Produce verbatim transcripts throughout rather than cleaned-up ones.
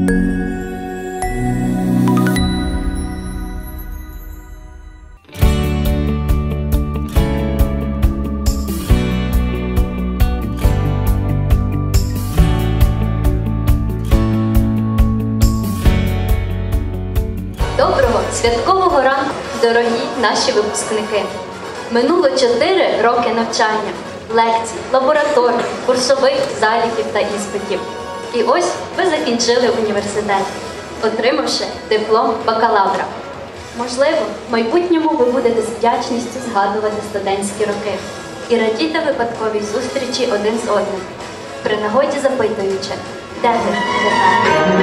Доброго святкового ранку, дорогі наші випускники! Минуло чотири роки навчання, лекцій, лабораторій, курсових заліків та іспитів. І ось ви закінчили університет, отримавши диплом бакалавра. Можливо, в майбутньому ви будете з вдячністю згадувати студентські роки і радіти випадковій зустрічі один з одним, при нагоді запитуючи, де ти тепер?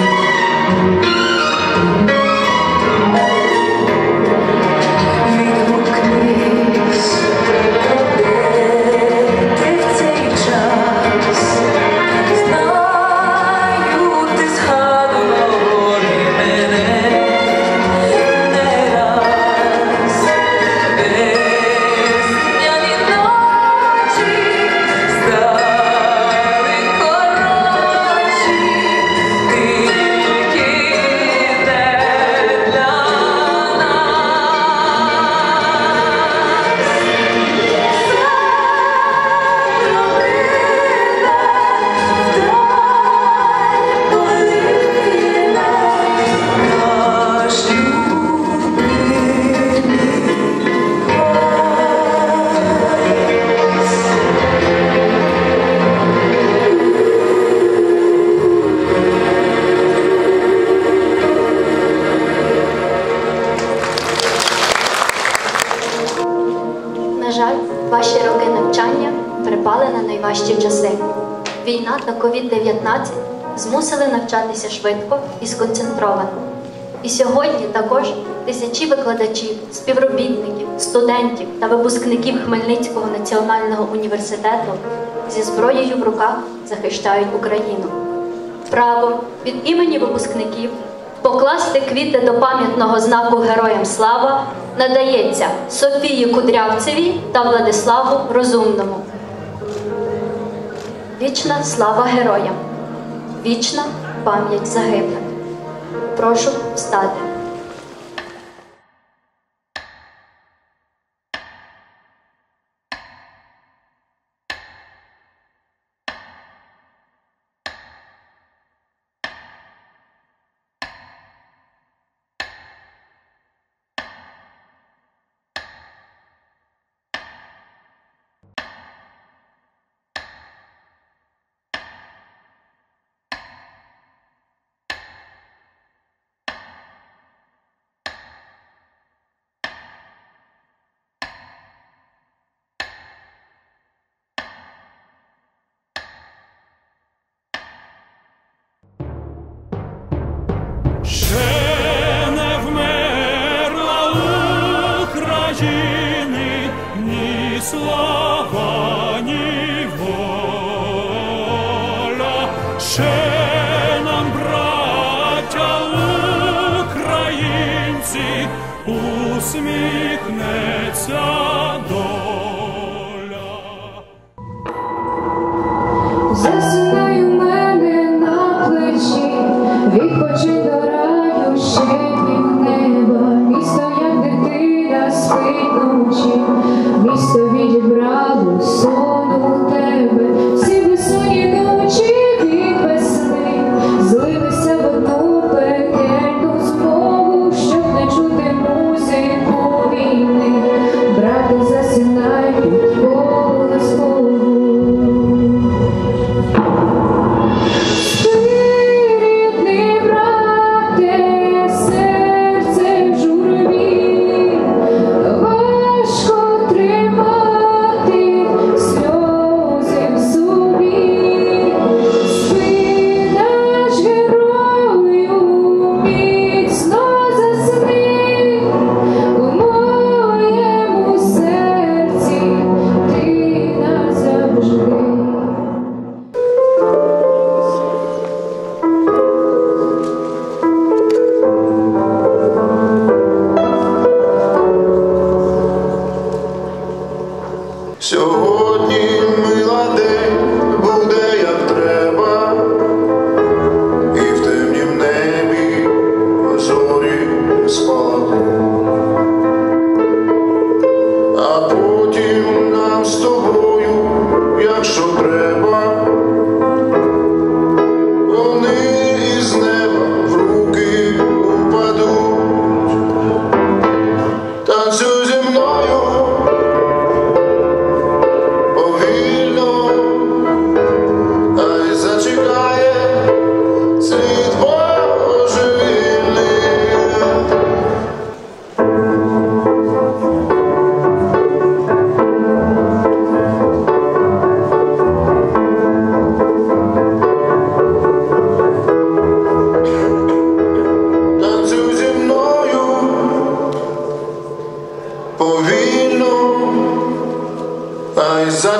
На жаль, ваші роки навчання припали на найважчі часи. Війна та ковід дев'ятнадцять змусили навчатися швидко і сконцентровано. І сьогодні також тисячі викладачів, співробітників, студентів та випускників Хмельницького національного університету зі зброєю в руках захищають Україну. Право від імені випускників покласти квіти до пам'ятного знаку Героям Слава надається Софії Кудрявцевій та Владиславу Розумному. Вічна слава героям! Вічна пам'ять загиблих! Прошу встати. Ще не вмерла України ні слава, ні воля. Ще нам, браття українці, усміхнеться доля. Засинай у мене на плечі, відпочинь до раю, ще від неба. Місто, як дитина, спить ночі, місто відібрало сон у тебе. Всі безсонні ночі від весни злилися в одну пекельну змову, щоб не чути музику війни. Брати, засинай.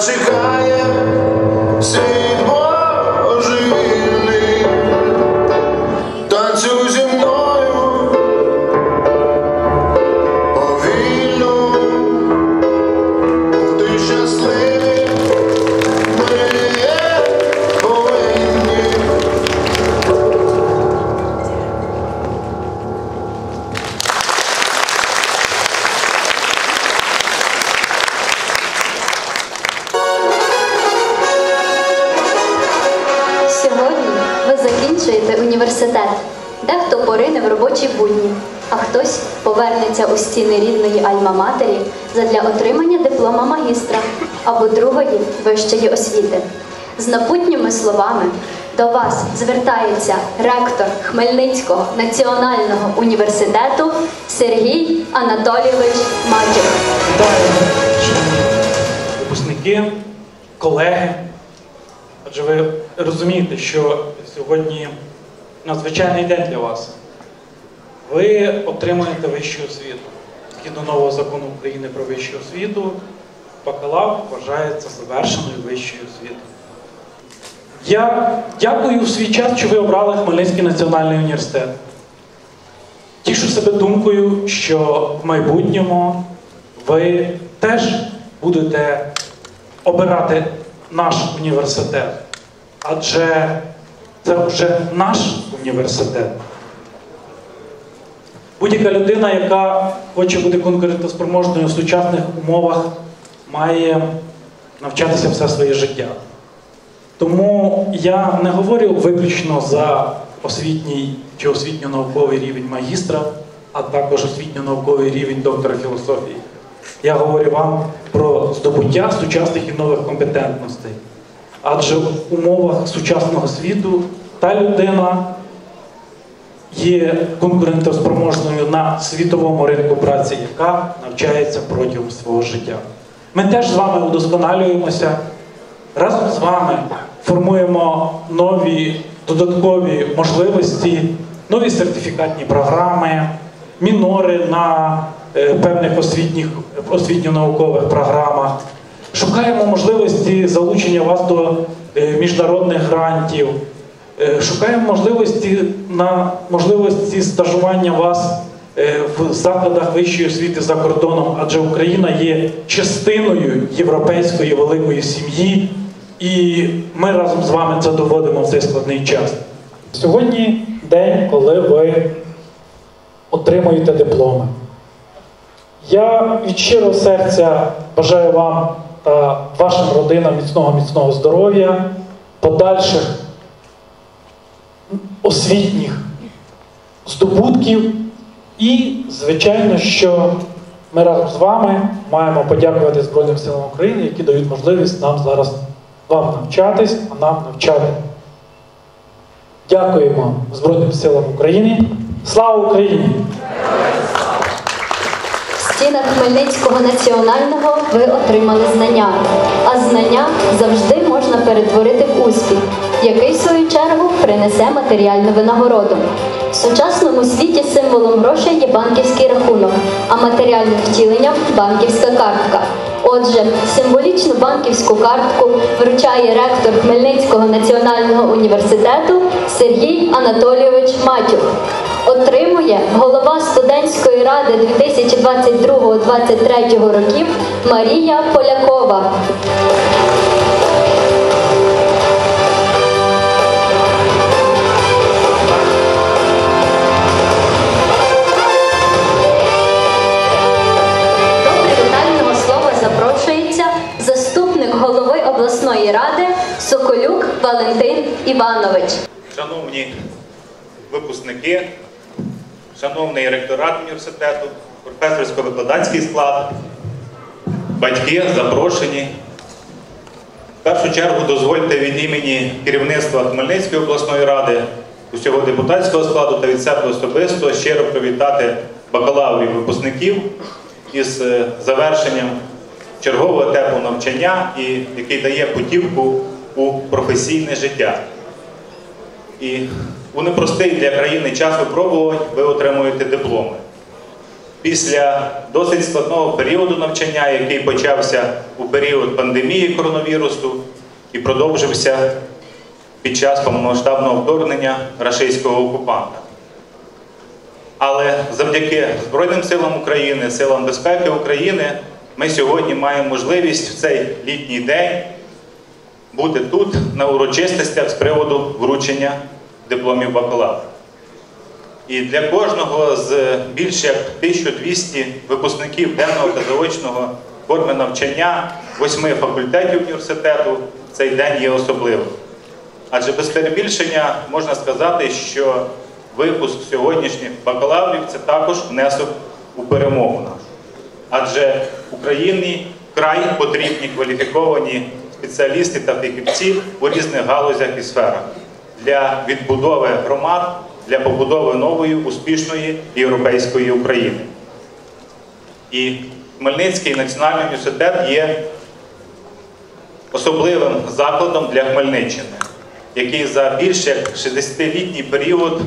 чекає світ божевільний. Танцюй зі мною повільно, ти щасливий, ми є повинні. Сьогодні ви закінчуєте університет. Дехто порине в робочі будні, а хтось повернеться у стіни рідної альма-матері задля отримання диплома магістра або другої вищої освіти. З напутніми словами до вас звертається ректор Хмельницького національного університету Сергій Анатолійович Матюх. Вітаю, шановні випускники, колеги. Адже ви розумієте, що сьогодні надзвичайний день для вас. Ви отримаєте вищу освіту. Згідно нового закону України про вищу освіту, бакалавр вважається завершеною вищою освітою. Я дякую в свій час, що ви обрали Хмельницький національний університет. Тішу себе думкою, що в майбутньому ви теж будете обирати наш університет. Адже це вже наш університет. Будь-яка людина, яка хоче бути конкурентоспроможною в сучасних умовах, має навчатися все своє життя. Тому я не говорю виключно за освітній чи освітньо-науковий рівень магістра, а також освітньо-науковий рівень доктора філософії. Я говорю вам про здобуття сучасних і нових компетентностей. Адже в умовах сучасного світу та людина є конкурентоспроможною на світовому ринку праці, яка навчається протягом свого життя. Ми теж з вами удосконалюємося, разом з вами формуємо нові додаткові можливості, нові сертифікатні програми, мінори на е, певних освітніх, освітньо-наукових програмах. Шукаємо можливості залучення вас до е, міжнародних грантів, е, шукаємо можливості на можливості стажування вас е, в закладах вищої освіти за кордоном, адже Україна є частиною європейської великої сім'ї, і ми разом з вами це доводимо в цей складний час. Сьогодні день, коли ви отримуєте дипломи. Я від щирого серця бажаю вам та вашим родинам міцного-міцного здоров'я, подальших освітніх здобутків і, звичайно, що ми разом з вами маємо подякувати Збройним силам України, які дають можливість нам зараз вам навчатись, а нам навчати. Дякуємо Збройним силам України. Слава Україні! В стінах Хмельницького національного ви отримали знання, а знання завжди можна перетворити в успіх, який, в свою чергу, принесе матеріальну винагороду. В сучасному світі символом грошей є банківський рахунок, а матеріальним втіленням – банківська картка. Отже, символічну банківську картку вручає ректор Хмельницького національного університету Сергій Анатолійович Матюх. Отримує голова студентської ради дві тисячі двадцять другого - двадцять третього років Марія Полякова. До привітального слова запрошується заступник голови обласної ради Соколюк Валентин Іванович. Шановні випускники, шановний ректорат університету, професорсько-викладацький склад, батьки, запрошені. В першу чергу дозвольте від імені керівництва Хмельницької обласної ради, усього депутатського складу та від себе особисто щиро привітати бакалаврів випускників із завершенням чергового етапу навчання, і який дає путівку у професійне життя. І у непростий для країни час випробувань ви отримуєте дипломи. після досить складного періоду навчання, який почався у період пандемії коронавірусу і продовжився під час повномасштабного вторгнення рашистського окупанта. Але завдяки Збройним силам України, силам безпеки України, ми сьогодні маємо можливість в цей літній день бути тут на урочистостях з приводу вручення дипломів бакалавра. І для кожного з більше як тисяча двісті випускників денного та заочного форми навчання восьми факультетів університету цей день є особливим. Адже без перебільшення можна сказати, що випуск сьогоднішніх бакалаврів – це також внесок у перемогу нашу. Адже Україні вкрай потрібні кваліфіковані спеціалісти та фахівці у різних галузях і сферах для відбудови громад, для побудови нової, успішної європейської України. І Хмельницький національний університет є особливим закладом для Хмельниччини, який за більше як шістдесятилітній період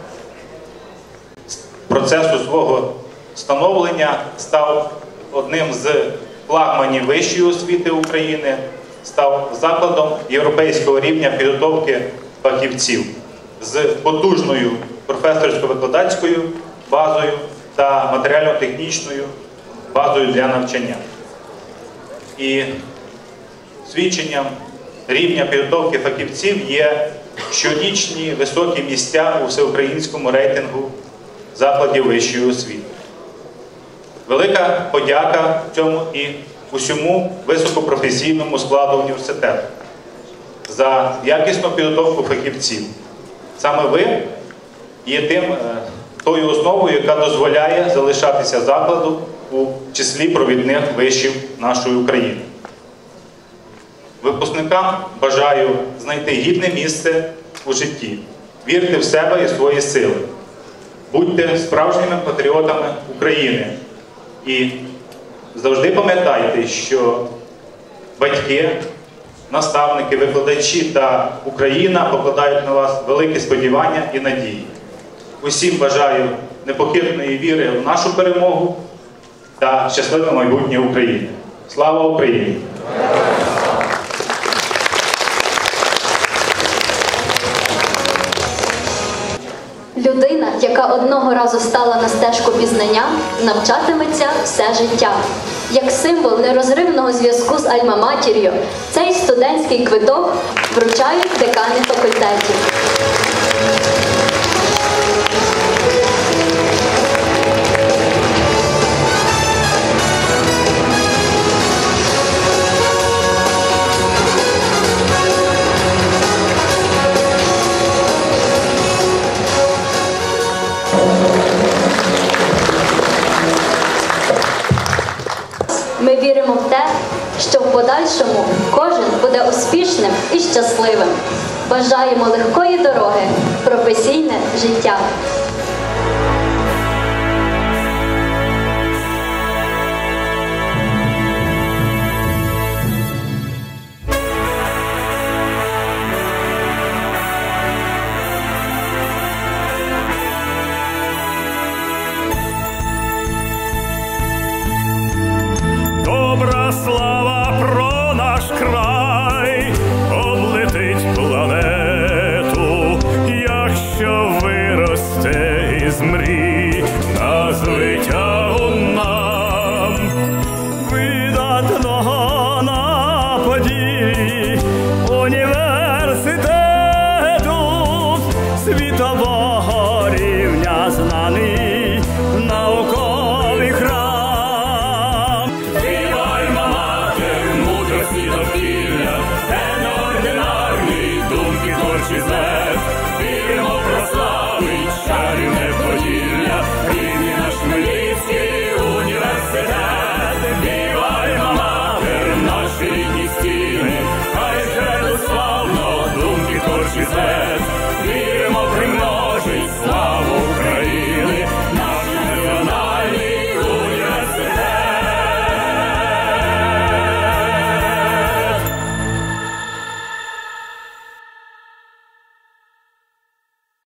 процесу свого становлення став одним з флагманів вищої освіти України, став закладом європейського рівня підготовки фахівців з потужною професорсько-викладацькою базою та матеріально-технічною базою для навчання. І свідченням рівня підготовки фахівців є щорічні високі місця у всеукраїнському рейтингу закладів вищої освіти. Велика подяка цьому і усьому високопрофесійному складу університету за якісну підготовку фахівців. Саме ви є тим, тою основою, яка дозволяє залишатися закладу у числі провідних вишів нашої України. Випускникам бажаю знайти гідне місце у житті, вірте в себе і свої сили, будьте справжніми патріотами України і завжди пам'ятайте, що батьки, наставники, викладачі та Україна покладають на вас великі сподівання і надії. Усім бажаю непохитної віри в нашу перемогу та щасливе майбутнє України. Слава Україні! Людина, яка одного разу стала на стежку пізнання, навчатиметься все життя. Як символ нерозривного зв'язку з Альма-Матір'ю, цей студентський квиток вручають декани факультетів. Ми віримо в те, що в подальшому кожен буде успішним і щасливим. Бажаємо легкої дороги в професійне життя. Добра слава про наш край облетить планету, якщо виросте із мрій на звитягу нам видатного на поділі університету світового рівня знаний.